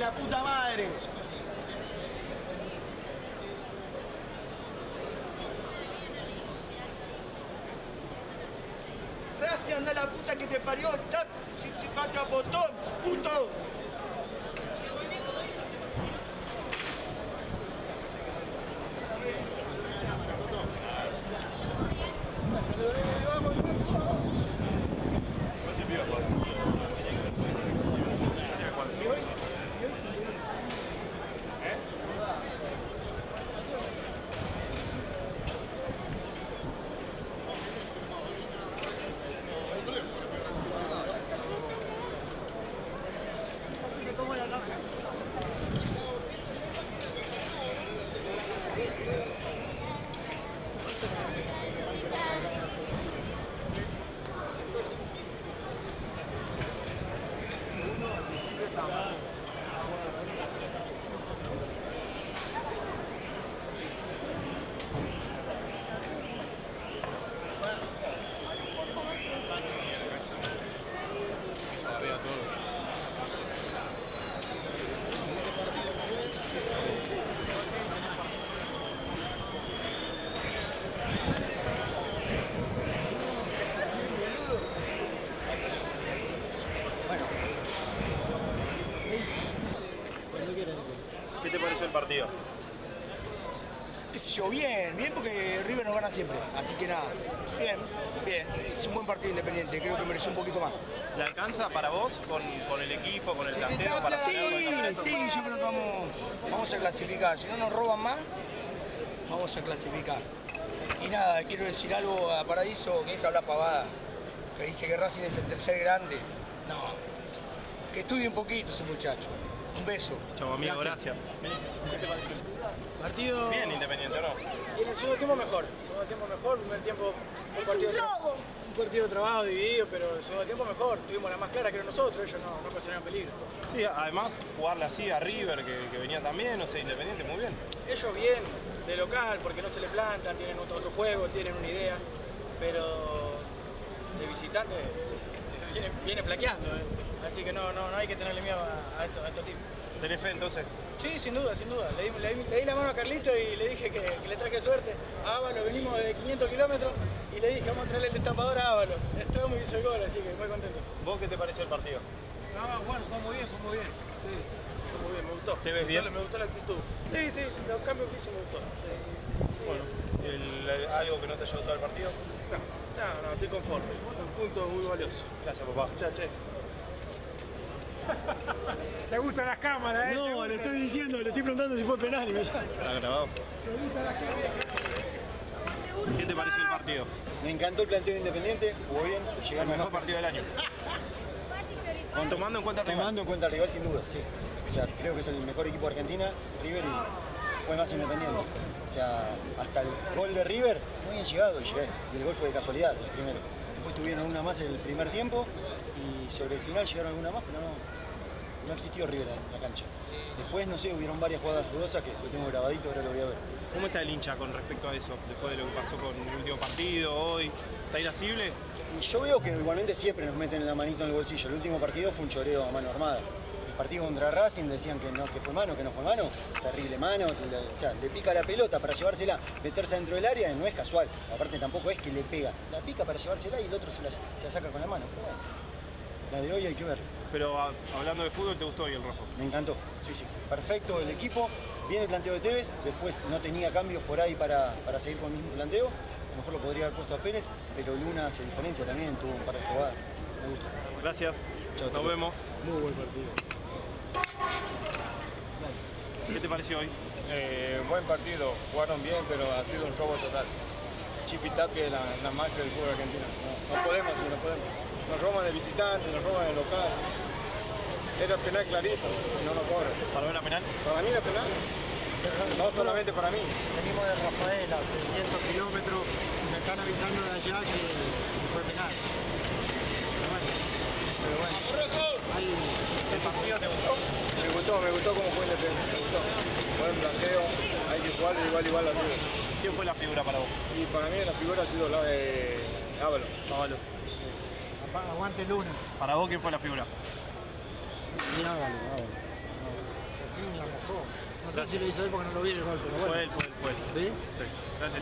la puta madre. Gracias, anda la puta que te parió, si te paga botón, puto. ¿Qué te pareció el partido? Qué sé yo, bien porque River nos gana siempre, así que nada, bien, es un buen partido Independiente, creo que mereció un poquito más. ¿Le alcanza para vos con el equipo, con el planteo para Sí, yo creo que vamos a clasificar, si no nos roban más, vamos a clasificar. Y nada, quiero decir algo a Paradiso, que deja hablar pavada, que dice que Racing es el tercer grande, no, que estudie un poquito ese muchacho. Un beso. Chau, amigo, gracias. ¿Qué te pareció? Partido... Bien Independiente, ¿no? Y en el segundo tiempo mejor. Primer tiempo fue un partido trabado, dividido, pero el segundo tiempo mejor. Tuvimos la más clara que nosotros, ellos no ocasionaron peligro. Sí, además jugarle así a River, que venía también, no sé, Independiente, muy bien. Ellos bien, de local, porque no se le plantan, tienen otro juego, tienen una idea, pero de visitante viene flaqueando, así que no hay que tenerle miedo a estos tipos. ¿Tenés fe entonces? Sí, sin duda. Le di la mano a Carlito y le dije que le traje suerte. A Ávalo venimos de 500 kilómetros y le dije vamos a traerle el destapador a Ávalo. Estuvo muy hizo el gol, así que muy contento. ¿Vos qué te pareció el partido? No, bueno, fue muy bien. Sí, fue muy bien, me gustó. ¿Te ves bien? Me gustó la actitud. Sí, los cambios que hizo me gustó. Sí. Bueno, ¿algo que no te haya gustado del partido? No, estoy conforme. Un punto muy valioso. Gracias, papá. Chao. ¿Te gustan las cámaras, No, le estoy diciendo, le estoy preguntando si fue penal y me llama. ¿Está grabado? ¿Qué te pareció el partido? Me encantó el planteo de Independiente, jugó bien, El mejor partido del año. Tomando en cuenta el rival. Tomando en cuenta el rival, sin duda, sí. O sea, creo que es el mejor equipo de Argentina, River, y fue más Independiente. O sea, hasta el gol de River, muy bien llegado, y el gol fue de casualidad, el primero. Después tuvieron una más el primer tiempo, y sobre el final llegaron alguna más, pero no existió River en la cancha. Después, no sé, hubieron varias jugadas dudosas que lo tengo grabadito, ahora lo voy a ver. ¿Cómo está el hincha con respecto a eso? Después de lo que pasó con el último partido, hoy, ¿está irascible? Y yo veo que igualmente siempre nos meten la manito en el bolsillo. El último partido fue un choreo a mano armada. El partido contra Racing decían que no fue mano, terrible mano, o sea, le pica la pelota para llevársela, meterse dentro del área, no es casual. Aparte tampoco es que le pega, la pica para llevársela y el otro se la saca con la mano. Pero bueno, la de hoy hay que ver. Pero hablando de fútbol, ¿te gustó hoy el rojo? Me encantó, sí. Perfecto el equipo, bien el planteo de Tevez, después no tenía cambios por ahí para seguir con el mismo planteo. A lo mejor lo podría haber puesto a Pérez, pero Luna hace diferencia también, tuvo un par de jugadas. Me gustó. Gracias. Chao, Nos vemos. Muy buen partido. ¿Qué te pareció hoy? Buen partido, jugaron bien, pero ha sido un robo total. Chipitapia es la magia del fútbol argentino. No podemos. Nos roban de visitante, nos roban de local. Era penal clarito, no lo cobran. ¿Para ver la penal? Para mí era penal. No solamente para mí. Venimos de Rafael a 600 kilómetros y me están avisando de allá que fue penal. Pero bueno. ¿El partido te gustó? Me gustó cómo fue Independiente, me gustó. Buen planteo, hay que jugar igual a River. ¿Quién fue la figura para vos? Y para mí la figura ha sido la de Ávalo. Aguante Luna. ¿Para vos quién fue la figura? Y Ávalo. Martín la mojó. No sé si lo hizo él porque no lo vi el gol, pero bueno. Fue él. ¿Sí? Sí. Gracias.